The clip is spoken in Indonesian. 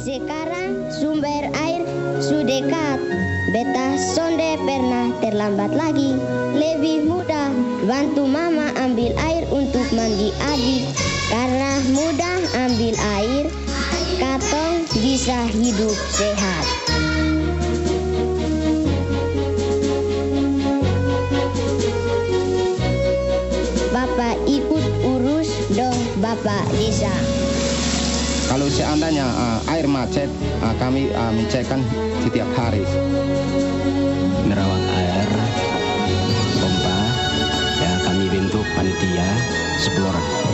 Sekarang sumber air sudah dekat. Beta sonde pernah terlambat lagi. Lebih mudah bantu mama ambil air untuk mandi adik. Karena mudah ambil air, katong bisa hidup sehat. Bapak ikut urus dong Bapak Desa. Kalau seandainya air macet, kami mencekkan setiap hari. Merawat air, pompa, ya kami bentuk panitia 10 orang.